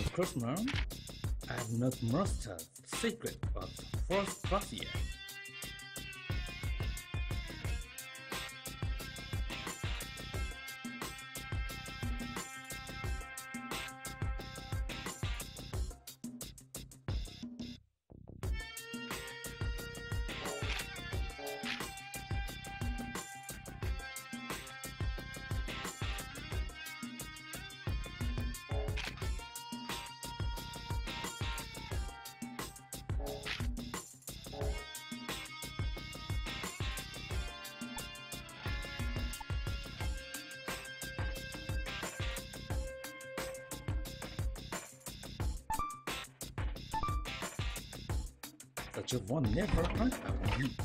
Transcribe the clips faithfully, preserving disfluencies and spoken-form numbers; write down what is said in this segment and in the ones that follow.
Krishna, I have not mastered the secret of the first class yet. Such a one never heard of me.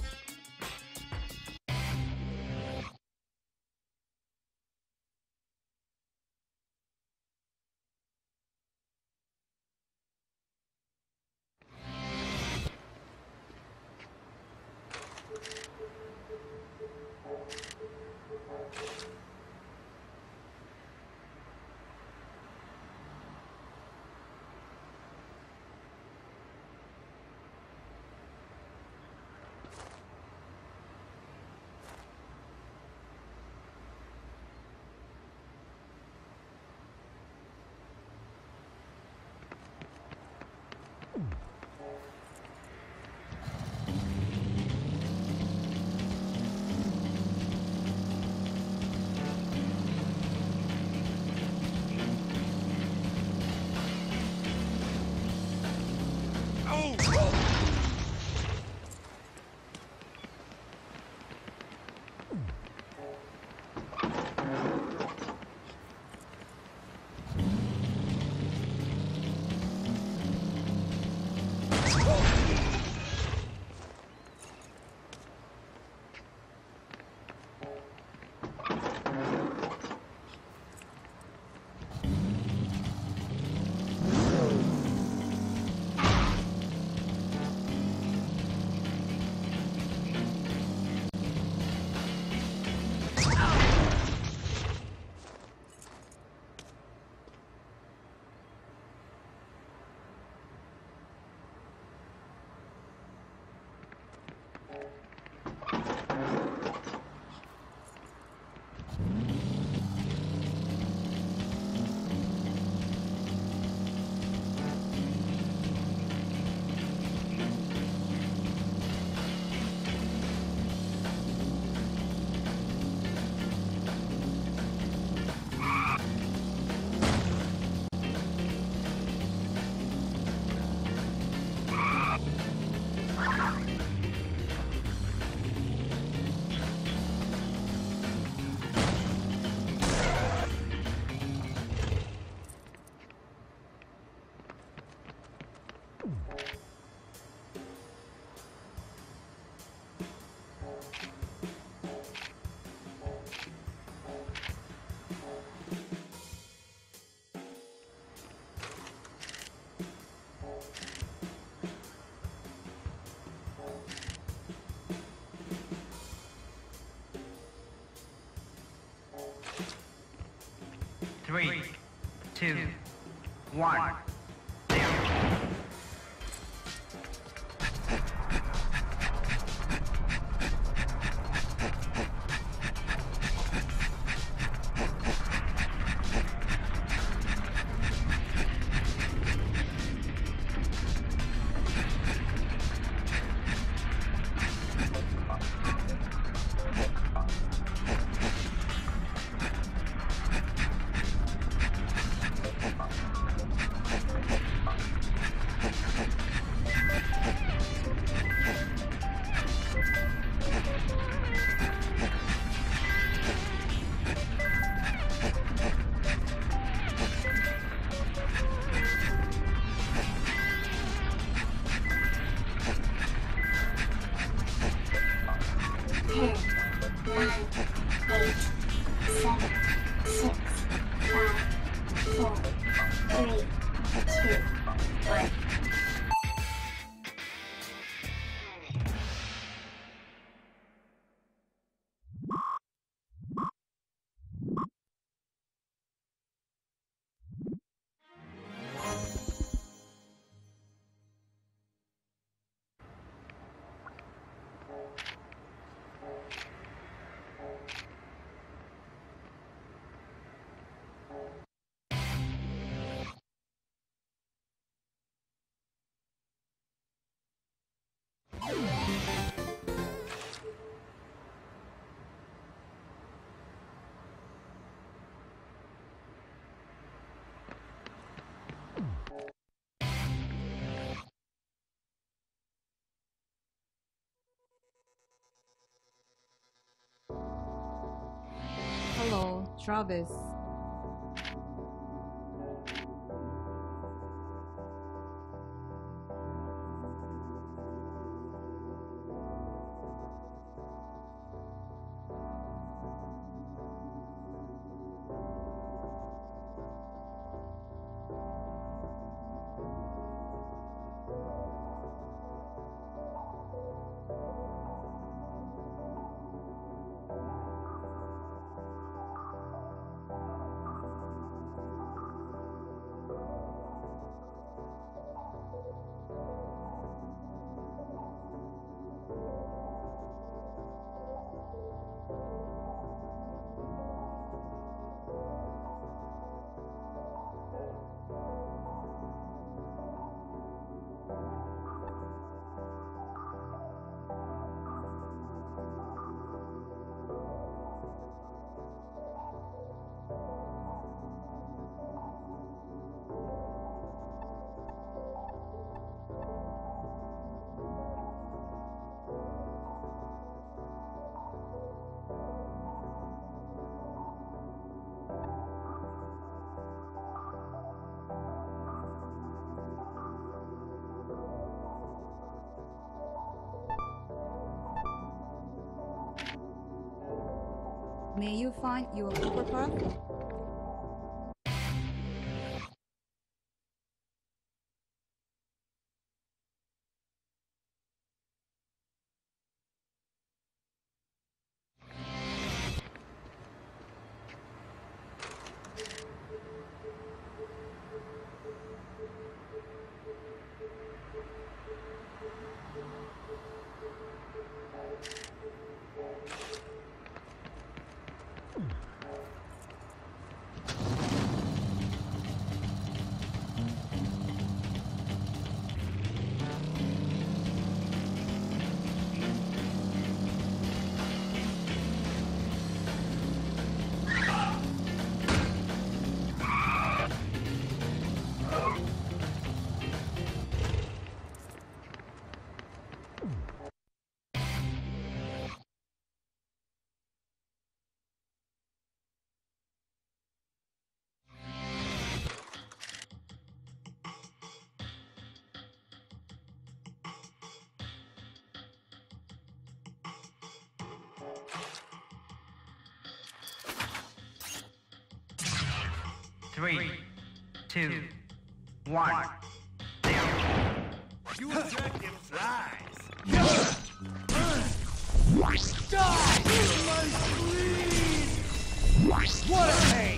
Three, two, one. You Travis. May you find your superpath? Three, two, one. You attractive flies. Die! What a pain!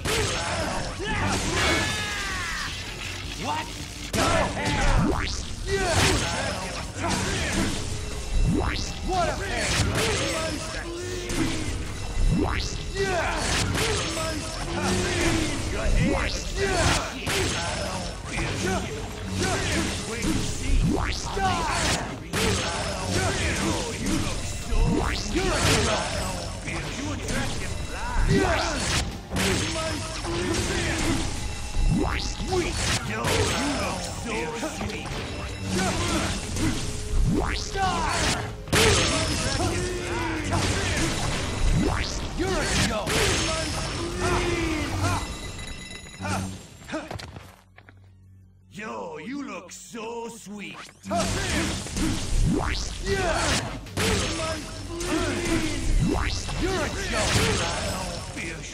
What? Go ahead! Yeah! What a pain! Yeah! Go ahead. Yeah! Wait and see. Die! You look so You're a hero! You attractive flies. Yeah! Sweet. Yo, you look so sweet. Die! You're a joke! Yo, you look so sweet. Yeah! You're a joke! Fish.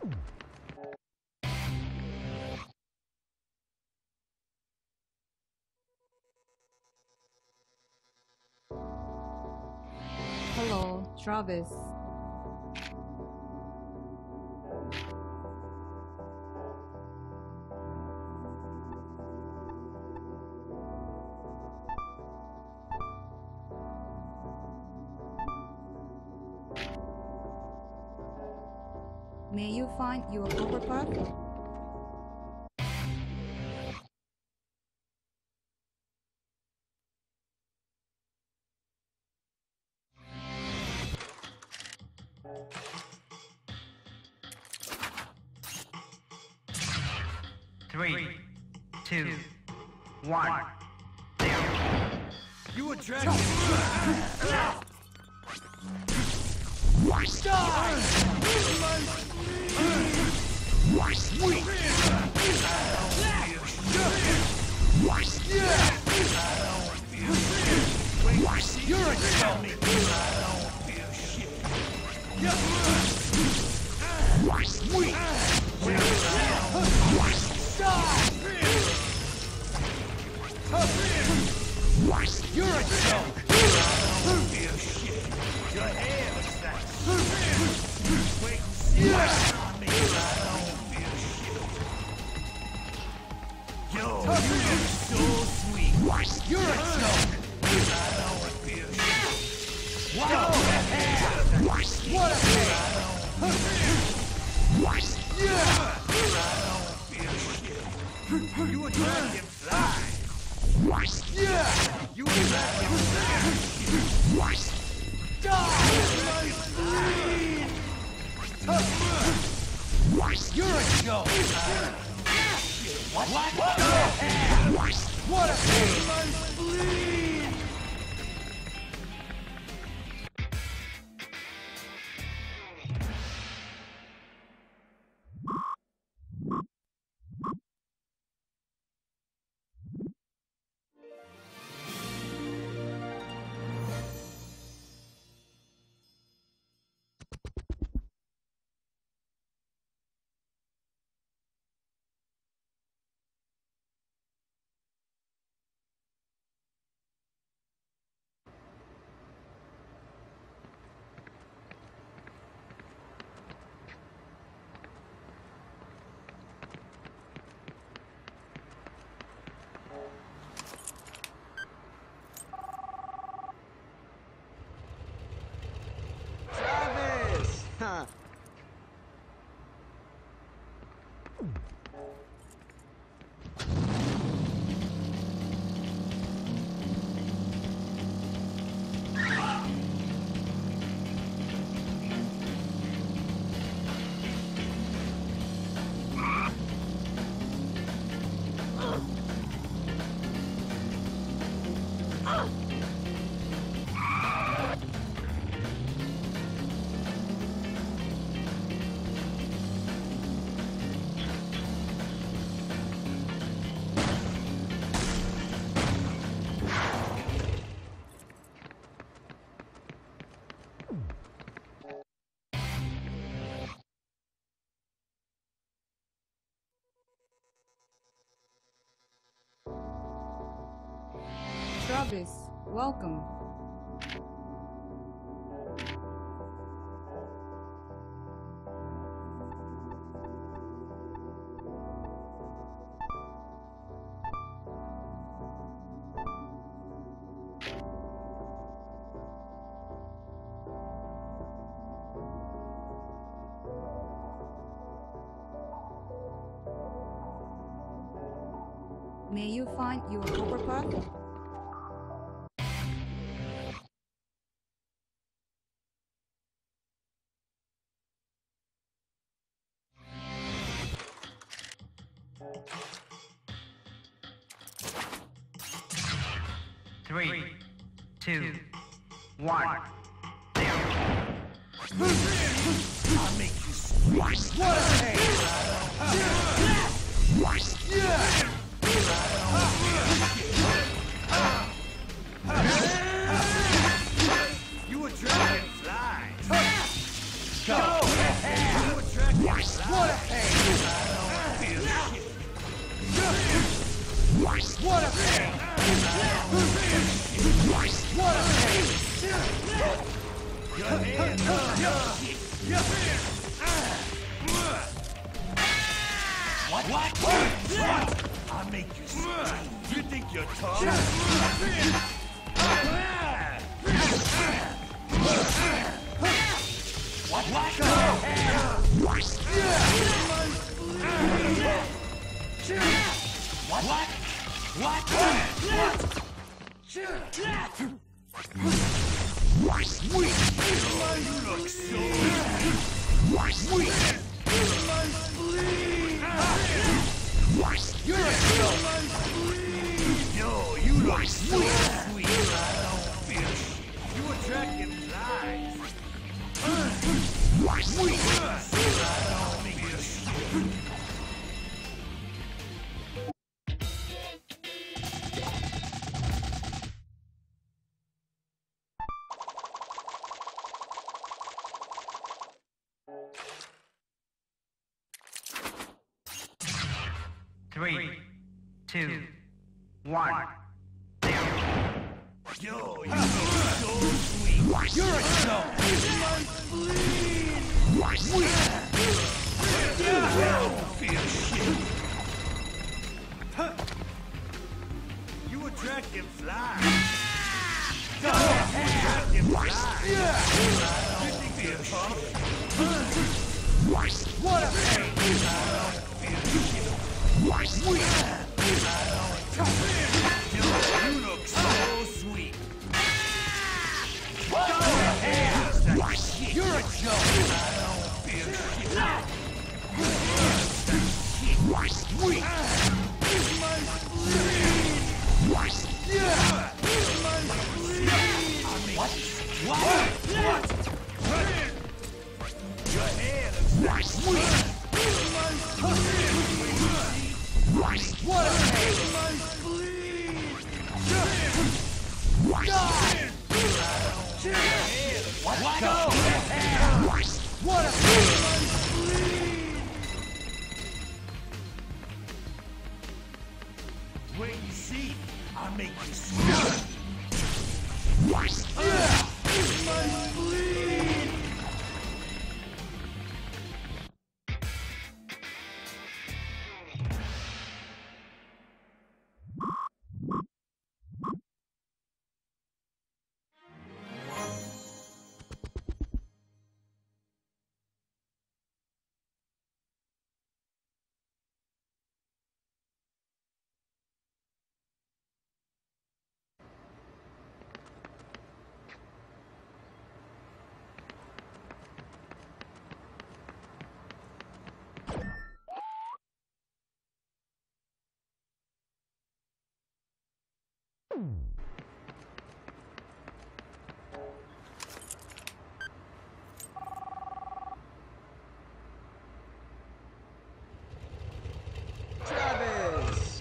Hello, Travis. May you find your proper path? Three, two, one. You a dragon! You're a joke! You're a joke! Your hair looks like wait and see what's on me. I don't feel shit. Yo, you look so sweet. You're a joke! I don't feel shit. Wow! What a yeah! You a dragon fly. Yeah! You a dragon fly. You're a joke! What? What the heck? What a pain! Travis! Huh. Travis, welcome. May you find your proper path? Three, two, one. I'll make you sweet. What a pain! Yeah! You a dragon fly. Go! You a dragon What a pain! What a pain! What a pain! Your hand What? What? What? I'll make you scream. You think you're tough? What? What? What? What? What? Sweet! You look so sweet! You're a joke! Yo, you look so sweet! I don't feel shit. You attracting flies! Sweet! I don't feel shit. Three, two, one. Yo, you look so sweet! You're a joke! Sweet! I don't feel shit! You attracting flies! You attracting flies! You think you're tough? What a pain! I don't feel shit! Sweet! Yo, you look so sweet! You're a joke! I don't feel shit! Sweet! Yeah! What? What? Your hair looks sweet! What a pain! What? Go! What a pain! Wait and see. I'll make you sweat. Travis!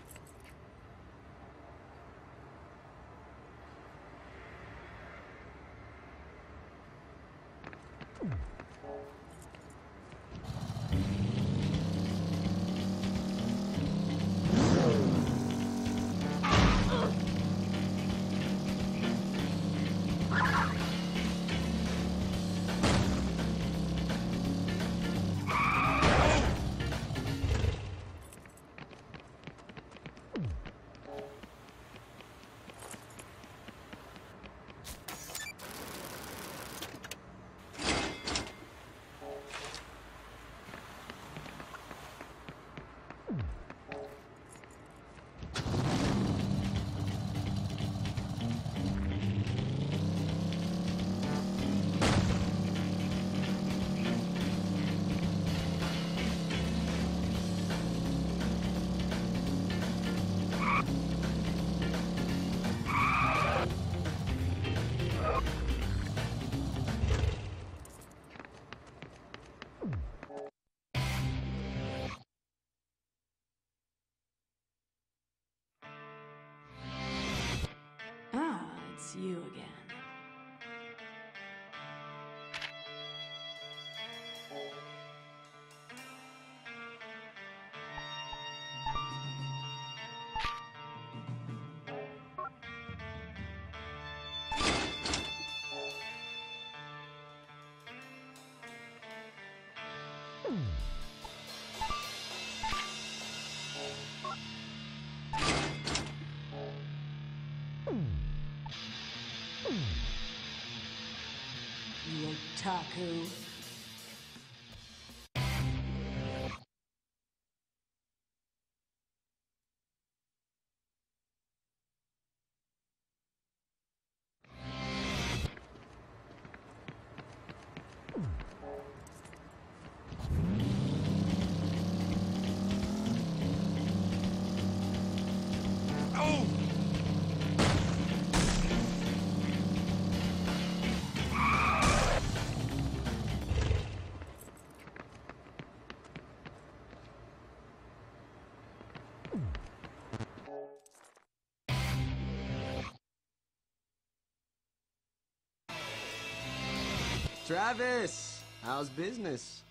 It's you again. You otaku. Travis, how's business?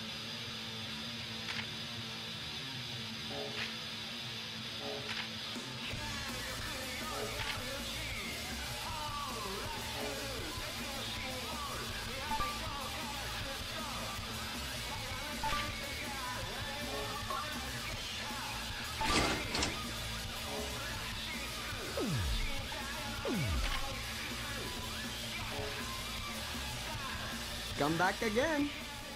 Come back again.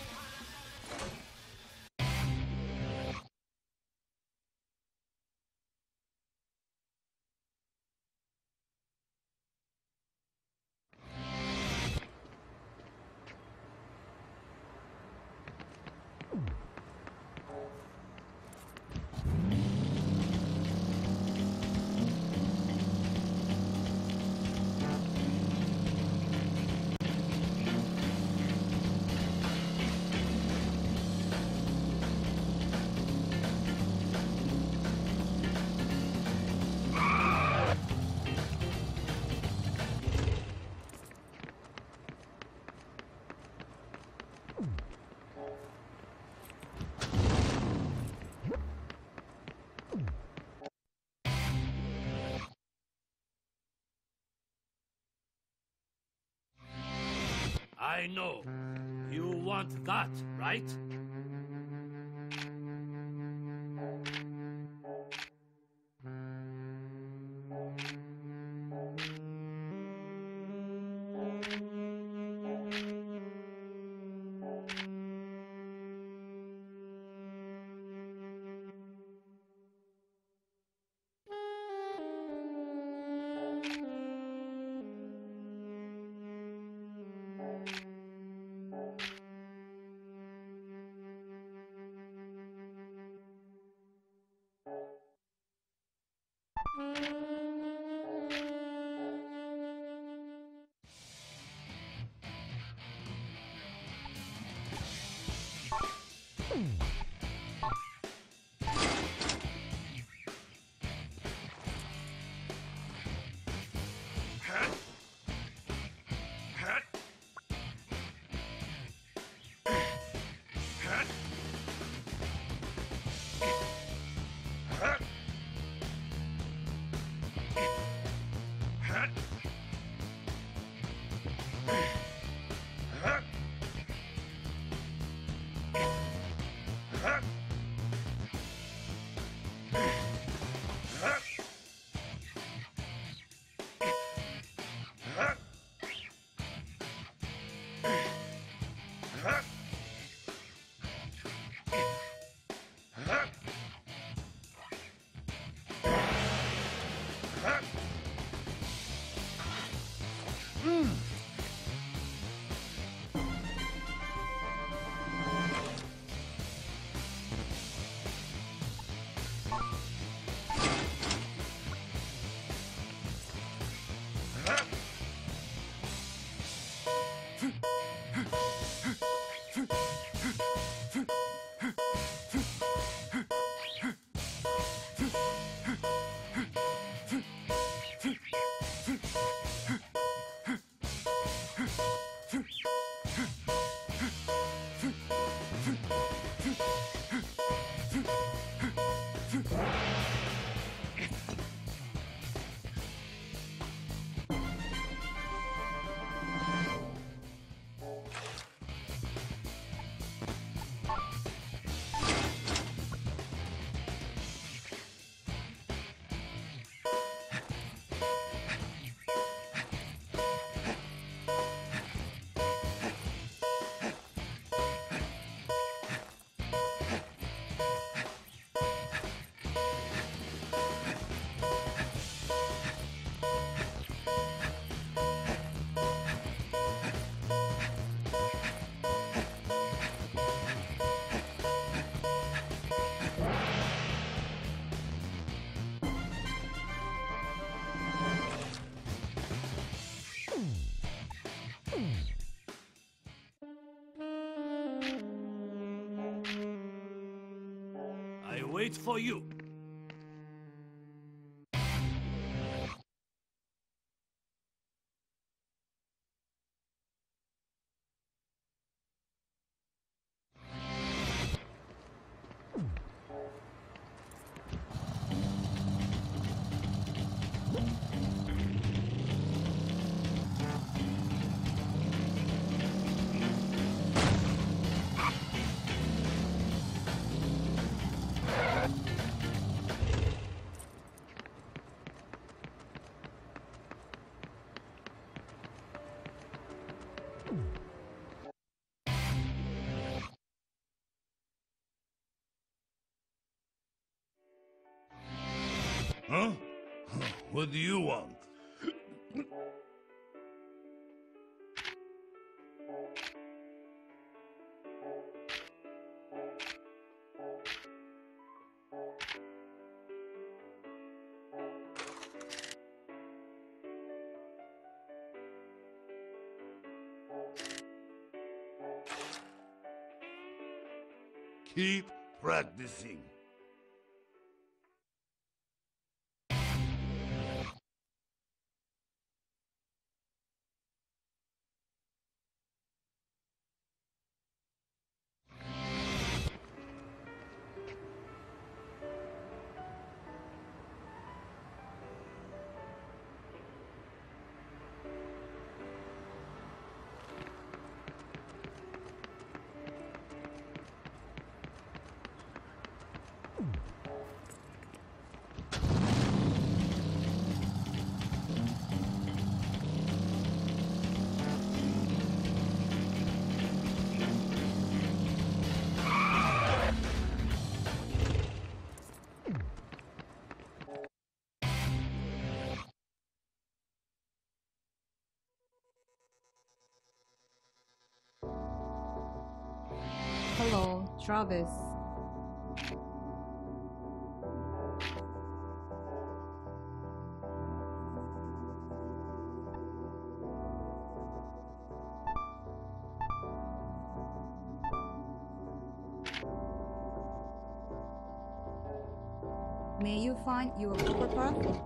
I know. You want that, right? I wait for you. Huh? What do you want? Keep practicing. Hello, Travis. May you find your superpower?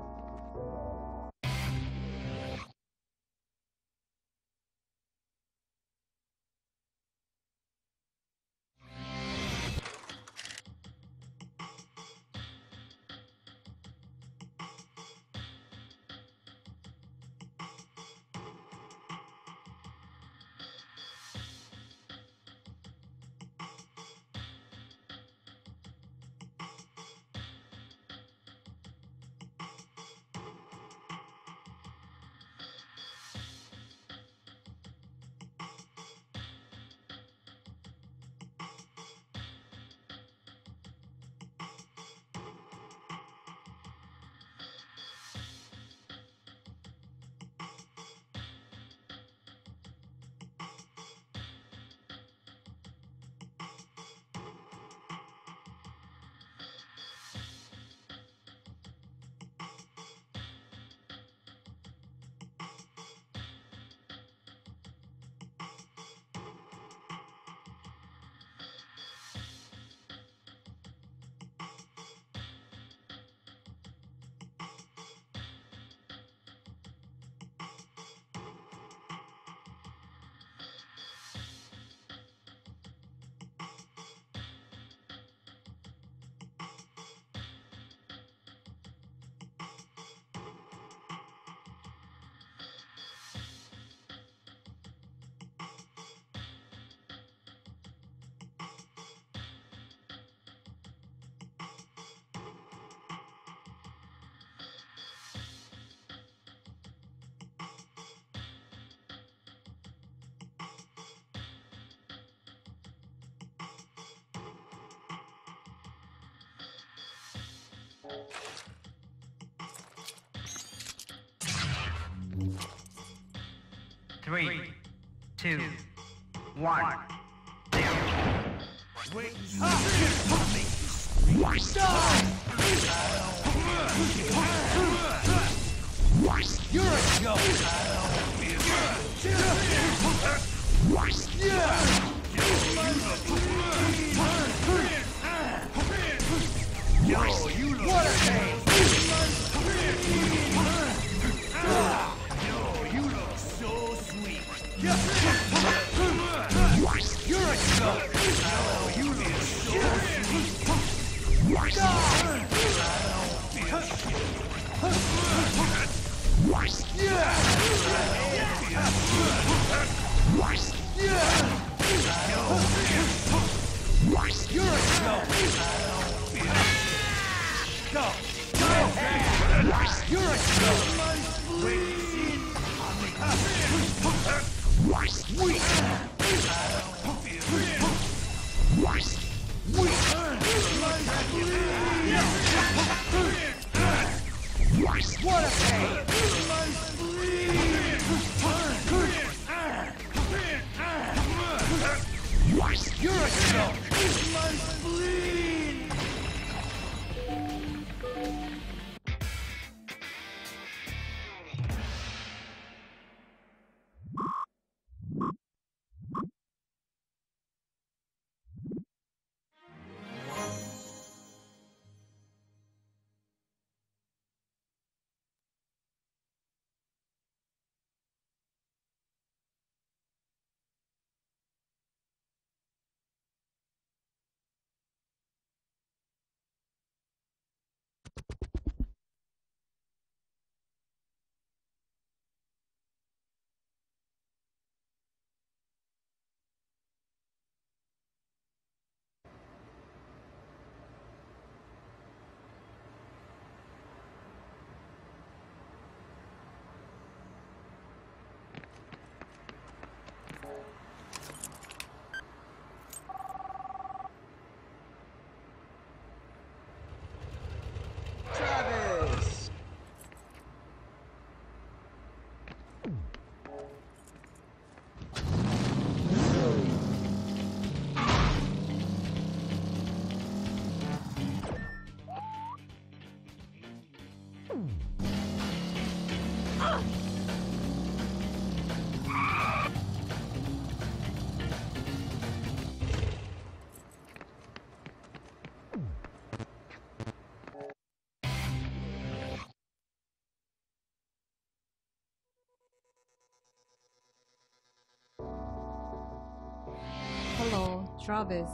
Three, two, one. Wait. You're a joke! Yeah! Yo, you look what a shame. Yo, you look so sweet. You're a joke. Oh, you look so sweet. I don't feel shit. Yeah. Yeah. You're a joke. Go. Go. You're a joke. Wait. Sweet. What a pain! You're a joke! My spleen! Travis! Hello, Travis.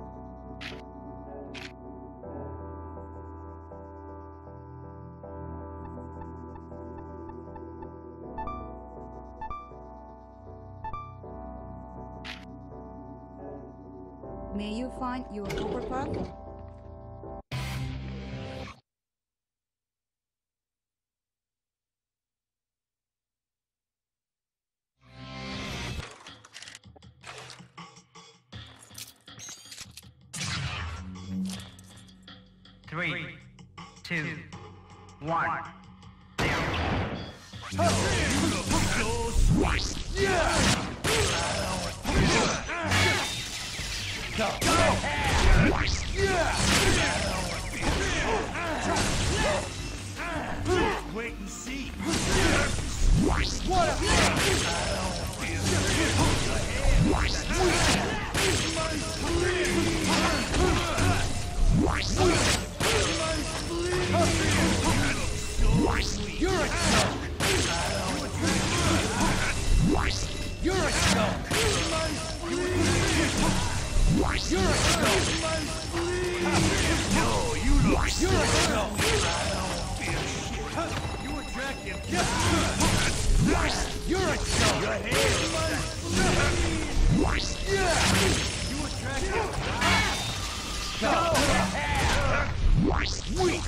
May you find your upper path? Three, two, one. Wait and see. What a You're a joke! You're a joke! You're a joke! No, you look You're a joke! You attractive. You're a joke! Your hair. Yeah! You attractive. Go! Weak!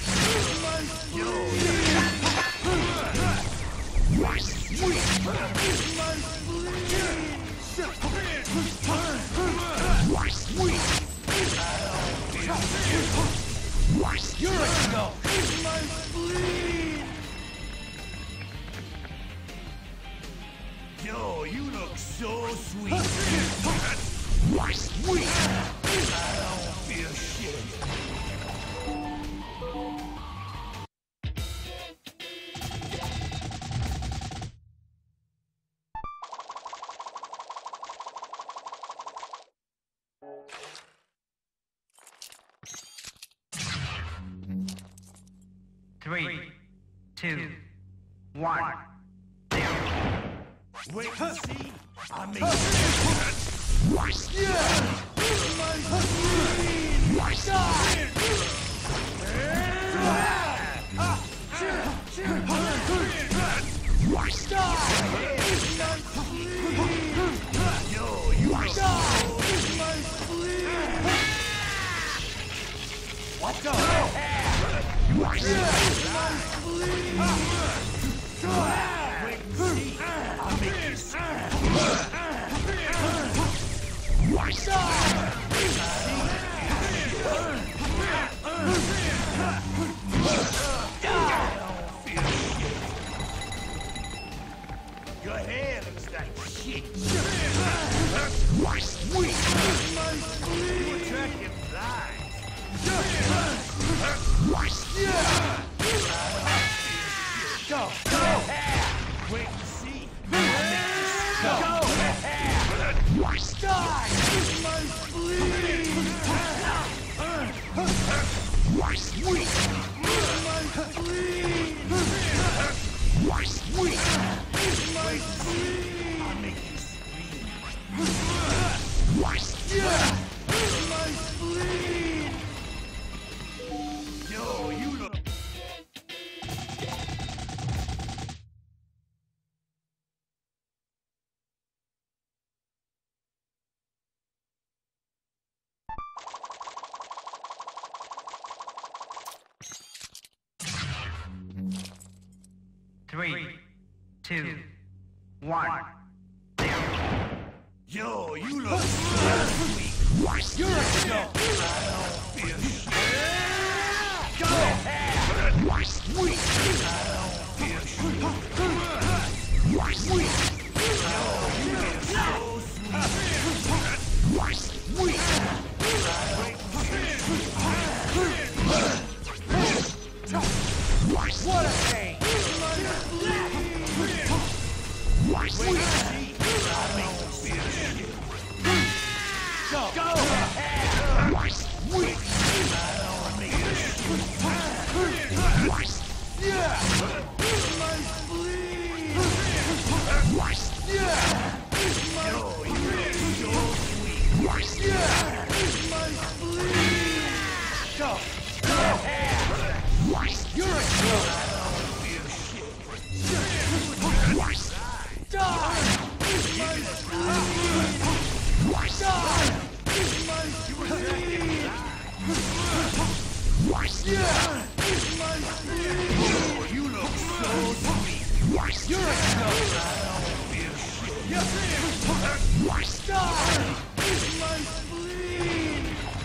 You're a joke! Yo, you look so sweet. Weak! I don't feel shit. Three, two, one, zero. Wait and see. I make Yo, you What the hell? Wait and see. I'll make you see. Your hair looks like shit. Sweet. You attractive flies. Go, go. Wait and see. Go, go. Die. My spleen. Sweet. My spleen. Sweet. My spleen. I'll make you scream. My spleen. Yo, you look. Three, two, one, zero. Yo, you look so sweet. You're a joke. I don't feel shit. Go. Sweet. I don't feel shit. Sweet. Yo, you look so sweet. Sweet. What a thing. Wait, see, I make you feel shit. Go, go. Sweet. I don't make you shit. Yeah. My spleen. Yeah. Yo, you look so sweet. Yeah. My spleen. Go, go. You're a joke. I don't feel shit. Die! My spleen! Die! My spleen! Yeah! My spleen! You look so sweet. You're a joke. I don't feel shit. Die! My spleen!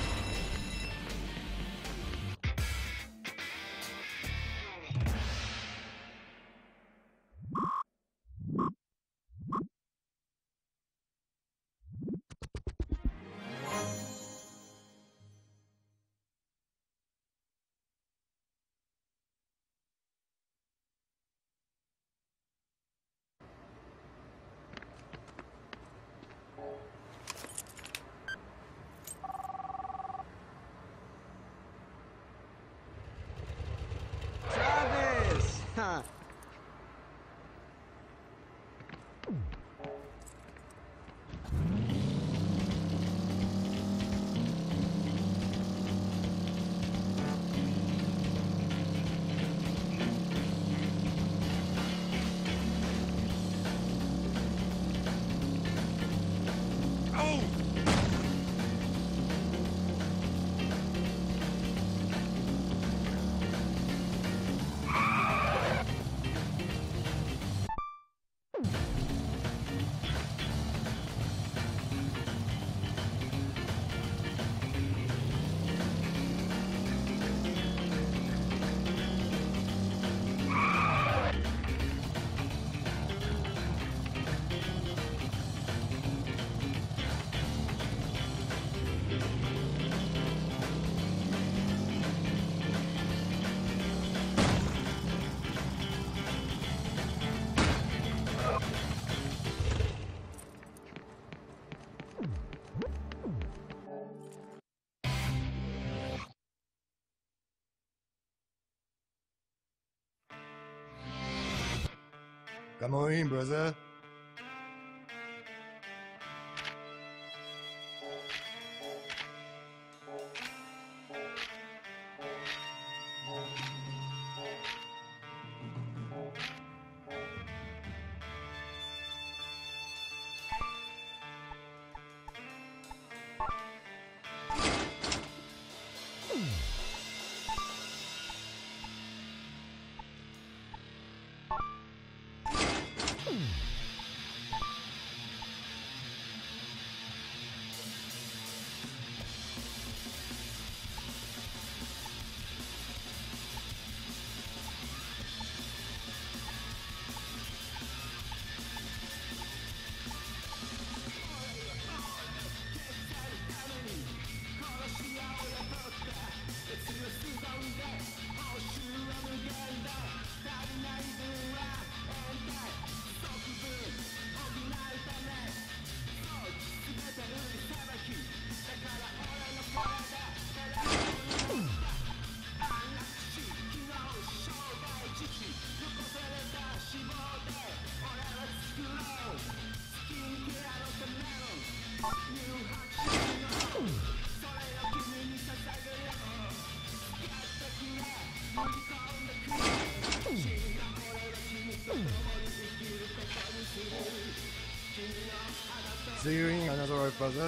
Travis! Huh. Come on in, brother. See you in another right, brother.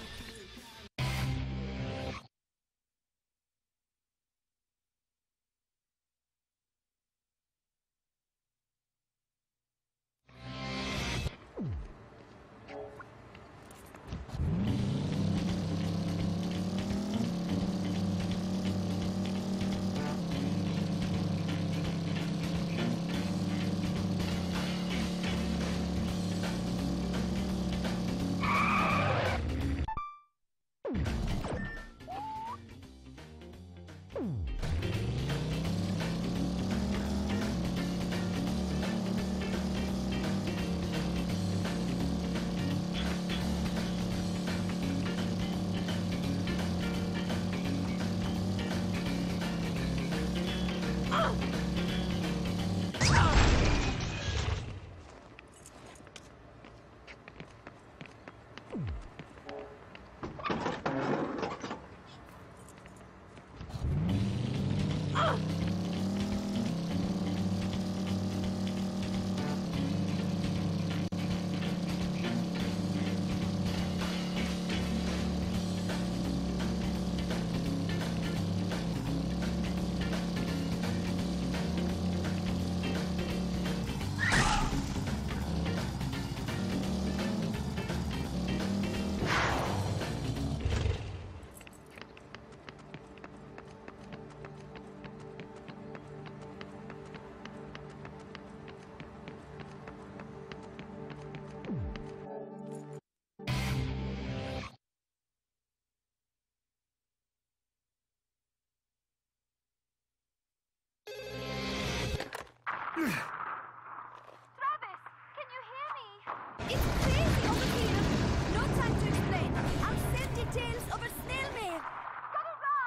Travis, can you hear me? It's crazy over here. No time to explain. I'll send details over snail mail. Gotta run!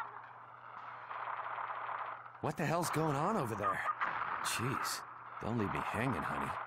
What the hell's going on over there? Jeez, don't leave me hanging, honey.